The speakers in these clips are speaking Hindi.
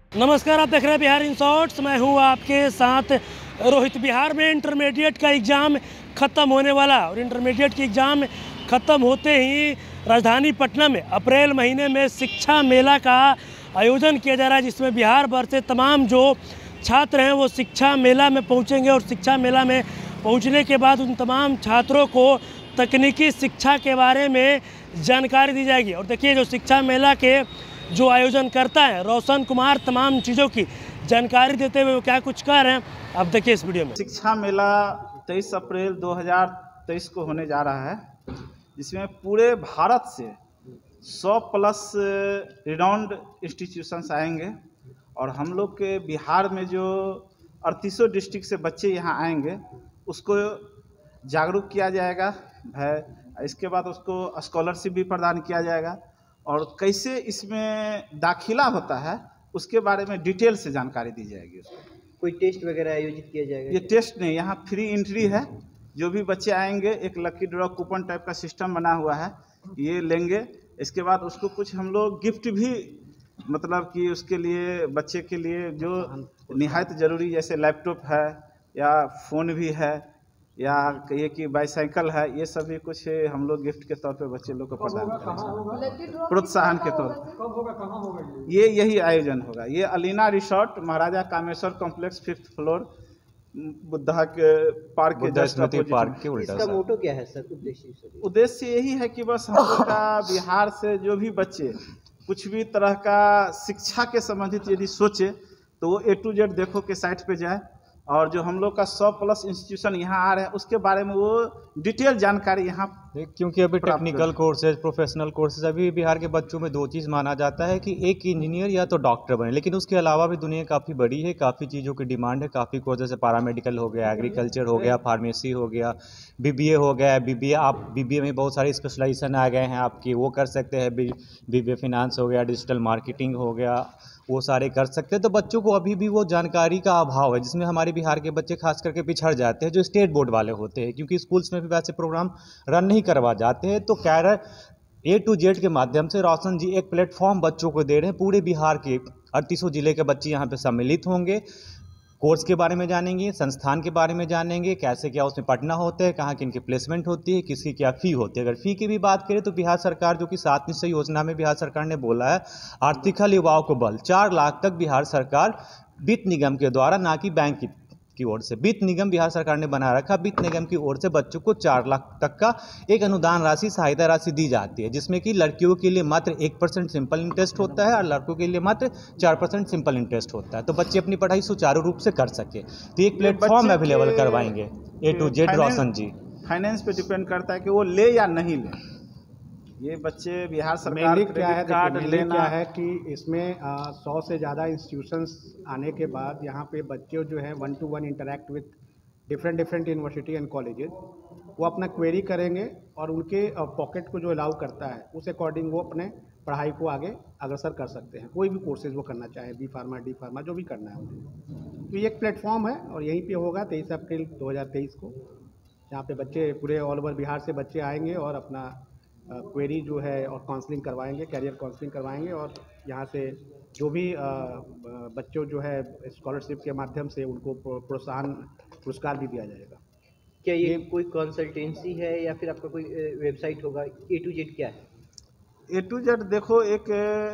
नमस्कार, आप देख रहे हैं बिहार इन शॉर्ट्स। मैं हूं आपके साथ रोहित। बिहार में इंटरमीडिएट का एग्ज़ाम ख़त्म होने वाला और इंटरमीडिएट की एग्ज़ाम ख़त्म होते ही राजधानी पटना में अप्रैल महीने में शिक्षा मेला का आयोजन किया जा रहा है, जिसमें बिहार भर से तमाम जो छात्र हैं वो शिक्षा मेला में पहुंचेंगे और शिक्षा मेला में पहुंचने के बाद उन तमाम छात्रों को तकनीकी शिक्षा के बारे में जानकारी दी जाएगी। और देखिए, जो शिक्षा मेला के जो आयोजन करता है रोशन कुमार, तमाम चीज़ों की जानकारी देते हुए वो क्या कुछ कर रहे हैं आप देखिए इस वीडियो में। शिक्षा मेला 23 अप्रैल 2023 को होने जा रहा है, जिसमें पूरे भारत से 100 प्लस रिनाउंड इंस्टीट्यूशंस आएंगे और हम लोग के बिहार में जो 38 डिस्ट्रिक्ट से बच्चे यहाँ आएंगे उसको जागरूक किया जाएगा है। इसके बाद उसको स्कॉलरशिप भी प्रदान किया जाएगा और कैसे इसमें दाखिला होता है उसके बारे में डिटेल से जानकारी दी जाएगी। उसको कोई टेस्ट वगैरह आयोजित किया जाएगा? ये टेस्ट नहीं, यहाँ फ्री एंट्री है। जो भी बच्चे आएंगे एक लकी ड्रॉ कूपन टाइप का सिस्टम बना हुआ है, ये लेंगे। इसके बाद उसको कुछ हम लोग गिफ्ट भी मतलब कि उसके लिए बच्चे के लिए जो निहायत ज़रूरी, जैसे लैपटॉप है या फ़ोन भी है या कहिए कि बाईसाइकिल है, ये सभी कुछ हम लोग गिफ्ट के तौर पे बच्चे लोग को प्रदान करेंगे प्रोत्साहन के तौर पर। ये यही आयोजन होगा। ये Alina resort, Maharaja Kameshwar complex, 5th floor, Buddha के पार्क के जस्ट अपोजिट के उल्टा। इसका मोटो क्या है सर? उद्देश्य यही है कि बस हम लोग का बिहार से जो भी बच्चे कुछ भी तरह का शिक्षा के संबंधित यदि सोचे तो वो A to Z देखो के साइट पे जाए और जो हम लोग का 100 प्लस इंस्टीट्यूशन यहाँ आ रहे हैं उसके बारे में वो डिटेल जानकारी यहाँ, क्योंकि अभी टेक्निकल कोर्सेज, प्रोफेशनल कोर्सेज, अभी बिहार के बच्चों में दो चीज़ माना जाता है कि एक इंजीनियर या तो डॉक्टर बने, लेकिन उसके अलावा भी दुनिया काफ़ी बड़ी है, काफ़ी चीज़ों की डिमांड है, काफ़ी कोर्स जैसे पैरामेडिकल हो गया, एग्रीकल्चर हो गया, फार्मेसी हो गया, BBA हो गया। आप BBA में बहुत सारे स्पेशलाइजेशन आ गए हैं आपकी, वो कर सकते हैं। BBA फिनांस हो गया, डिजिटल मार्केटिंग हो गया, वो सारे कर सकते हैं। तो बच्चों को अभी भी वो जानकारी का अभाव है, जिसमें हमारे बिहार के बच्चे खास करके पिछड़ जाते हैं, जो स्टेट बोर्ड वाले होते हैं, क्योंकि स्कूल्स में भी वैसे प्रोग्राम रन नहीं करवा जाते हैं। तो कैरियर A to Z के माध्यम से रोशन जी एक प्लेटफॉर्म बच्चों को दे रहे हैं। पूरे बिहार के 38 जिले के बच्चे यहाँ पे सम्मिलित होंगे, कोर्स के बारे में जानेंगे, संस्थान के बारे में जानेंगे, कैसे क्या उसमें पढ़ना होता है, कहाँ किनकी प्लेसमेंट होती है, किसकी क्या फ़ी होती है। अगर फ़ी की भी बात करें तो बिहार सरकार, जो कि 7 निश्चय योजना में बिहार सरकार ने बोला है, आर्थिक युवाओं को बल 4 लाख तक बिहार सरकार वित्त निगम के द्वारा, ना कि बैंक की ओर से, वित्त निगम बिहार सरकार ने बना रखा, वित्त निगम की ओर से बच्चों को 4 लाख तक का एक अनुदान राशि, सहायता राशि दी जाती है, जिसमें कि लड़कियों के लिए मात्र 1% सिंपल इंटरेस्ट होता है और लड़कों के लिए मात्र 4% सिंपल इंटरेस्ट होता है। तो बच्चे अपनी पढ़ाई सुचारू रूप से कर सके। तो एक प्लेटफॉर्म अवेलेबल करवाएंगे A to Z Roshan ji. Finance पे डिपेंड करता है कि वो ले या नहीं ले। ये बच्चे बिहार सरकार कार्ड लेना क्या है कि इसमें 100 से ज़्यादा इंस्टीट्यूशंस आने के बाद यहाँ पे बच्चे जो हैं 1-to-1 interact with different university and colleges, वो अपना क्वेरी करेंगे और उनके पॉकेट को जो अलाउ करता है उस अकॉर्डिंग वो अपने पढ़ाई को आगे अग्रसर कर सकते हैं। कोई भी कोर्सेज वो करना चाहे, B फार्मा, D फार्मा, जो भी करना है उन्हें। तो ये एक प्लेटफॉर्म है और यहीं पे होगा 23 अप्रैल 2023 को, जहाँ पे बच्चे पूरे ऑल ओवर बिहार से बच्चे आएंगे और अपना क्वेरी जो है और काउंसलिंग करवाएंगे, कैरियर काउंसलिंग करवाएंगे और यहाँ से जो भी बच्चों जो है स्कॉलरशिप के माध्यम से उनको प्रोत्साहन पुरस्कार भी दिया जाएगा। क्या ये कोई कंसल्टेंसी है या फिर आपका कोई वेबसाइट होगा? A to Z क्या है? A to Z देखो, एक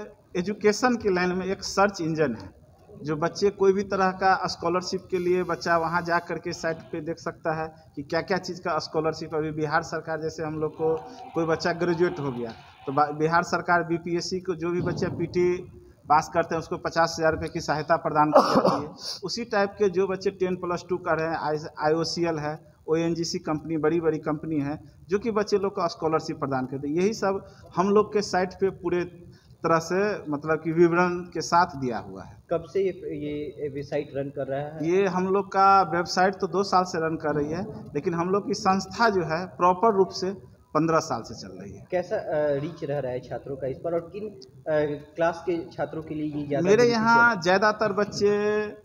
एजुकेशन की लाइन में एक सर्च इंजन है, जो बच्चे कोई भी तरह का स्कॉलरशिप के लिए बच्चा वहाँ जा कर के साइट पे देख सकता है कि क्या क्या चीज़ का स्कॉलरशिप। अभी बिहार सरकार, जैसे हम लोग को कोई बच्चा ग्रेजुएट हो गया तो बिहार सरकार BPSC को जो भी बच्चा PT पास करते हैं उसको 50,000 रुपये की सहायता प्रदान करती है। उसी टाइप के जो बच्चे 10+2 कर रहे हैं, IOCL है, ONGC कंपनी, बड़ी बड़ी कंपनी है जो कि बच्चे लोग को स्कॉलरशिप प्रदान करते हैं। यही सब हम लोग के साइट पे पूरे तरह से मतलब कि विवरण के साथ दिया हुआ है। कब से ये वेबसाइट रन कर रहा है? ये हम लोग का वेबसाइट तो 2 साल से रन कर रही है, लेकिन हम लोग की संस्था जो है प्रॉपर रूप से 15 साल से चल रही है। कैसा रीच रह रहा है छात्रों का इस पर, और किन क्लास के छात्रों के लिए ये ज़्यादा? मेरे यहाँ ज़्यादातर बच्चे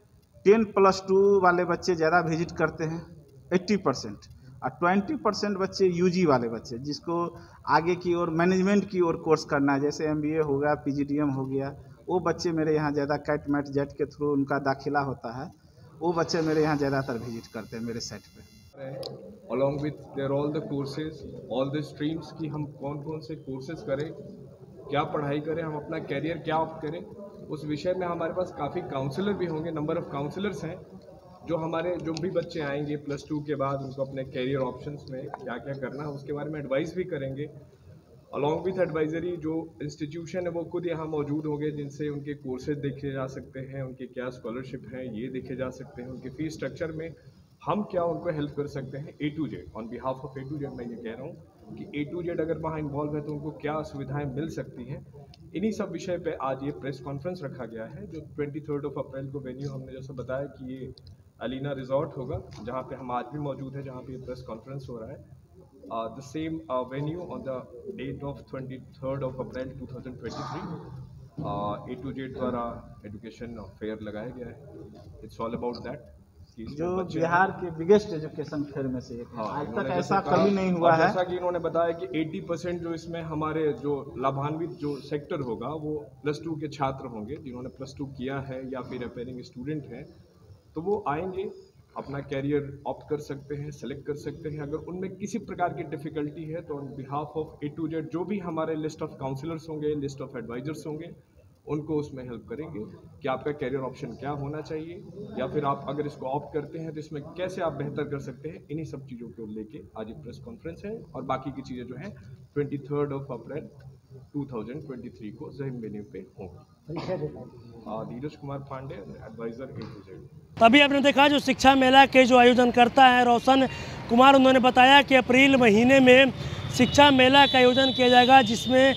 10+2 वाले बच्चे ज़्यादा विजिट करते हैं, 80%, और 20% बच्चे UG वाले बच्चे, जिसको आगे की ओर मैनेजमेंट की ओर कोर्स करना है, जैसे MBA हो गया, PGDM हो गया, वो बच्चे मेरे यहाँ ज़्यादा कैट मैट जेट के थ्रू उनका दाखिला होता है, वो बच्चे मेरे यहाँ ज़्यादातर विजिट करते हैं मेरे साइट पे। Along with their all the courses, all the streams की हम कौन कौन से कोर्सेज करें, क्या पढ़ाई करें, हम अपना कैरियर क्या ऑप्ट करें, उस विषय में हमारे पास काफ़ी काउंसलर भी होंगे। नंबर ऑफ़ काउंसलर्स हैं जो भी बच्चे आएंगे +2 के बाद उनको अपने कैरियर ऑप्शंस में क्या क्या करना है उसके बारे में एडवाइस भी करेंगे। अलॉन्ग विथ एडवाइजरी जो इंस्टीट्यूशन है वो खुद यहाँ मौजूद होंगे, जिनसे उनके कोर्सेज देखे जा सकते हैं, उनके क्या स्कॉलरशिप हैं ये देखे जा सकते हैं, उनके फ़ीस स्ट्रक्चर में हम क्या उनको हेल्प कर सकते हैं। A to Z on behalf of A to Z मैं ये कह रहा हूँ कि A to Z अगर वहाँ इन्वॉल्व है तो उनको क्या सुविधाएं मिल सकती हैं। इन्हीं सब विषय पे आज ये प्रेस कॉन्फ्रेंस रखा गया है, जो 23 अप्रैल को वेन्यू हमने जैसा बताया कि ये अलीना रिजॉर्ट होगा, जहाँ पे हम आज भी मौजूद हैं, जहाँ पे ये प्रेस कॉन्फ्रेंस हो रहा है। The same venue on the date of 23 April 2023 A to Z द्वारा एजुकेशन फेयर लगाया गया है। इट्स ऑल अबाउट दैट, जो बिहार के बिगेस्ट एजुकेशन फेयर में से एक है। हाँ, आज तक ऐसा कभी नहीं हुआ है। जैसा कि इन्होंने बताया कि 80% जो इसमें हमारे जो लाभान्वित जो सेक्टर होगा वो +2 के छात्र होंगे, जिन्होंने +2 किया है या फिर अपेयरिंग स्टूडेंट हैं, तो वो आएंगे, अपना कैरियर ऑप्ट कर सकते हैं, सेलेक्ट कर सकते हैं। अगर उनमें किसी प्रकार की डिफ़िकल्टी है तो on behalf of A to Z जो भी हमारे लिस्ट ऑफ काउंसलर्स होंगे, लिस्ट ऑफ एडवाइजर्स होंगे, उनको उसमें हेल्प करेंगे कि आपका कैरियर ऑप्शन क्या होना चाहिए, या फिर आप अगर इसको ऑप्ट करते हैं तो इसमें कैसे आप बेहतर कर सकते हैं। इन्हीं सब चीज़ों को लेके आज ये प्रेस कॉन्फ्रेंस है, और बाकी की चीज़ें जो हैं 23 अप्रैल 2023 को ज़हीन वेन्यू पे होंगी। Dheeraj Kumar Pandey, adviser A to Z। अभी आपने देखा जो शिक्षा मेला के जो आयोजन करता है रोशन कुमार, उन्होंने बताया कि अप्रैल महीने में शिक्षा मेला का आयोजन किया जाएगा, जिसमें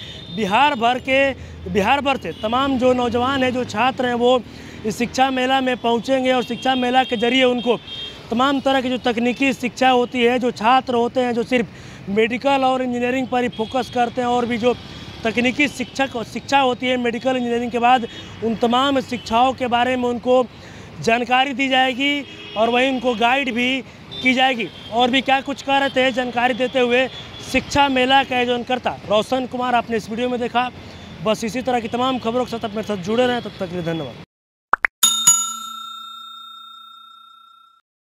बिहार भर से तमाम जो नौजवान हैं, जो छात्र हैं, वो इस शिक्षा मेला में पहुंचेंगे और शिक्षा मेला के जरिए उनको तमाम तरह की जो तकनीकी शिक्षा होती है, जो छात्र होते हैं जो सिर्फ मेडिकल और इंजीनियरिंग पर ही फोकस करते हैं, और भी जो तकनीकी शिक्षा होती है मेडिकल इंजीनियरिंग के बाद, उन तमाम शिक्षाओं के बारे में उनको जानकारी दी जाएगी और वहीं उनको गाइड भी की जाएगी। और भी क्या कुछ कह रहे थे जानकारी देते हुए शिक्षा मेला का आयोजनकर्ता रोशन कुमार, आपने इस वीडियो में देखा। बस इसी तरह की तमाम खबरों के साथ अपने साथ जुड़े रहें, तब तक के लिए धन्यवाद।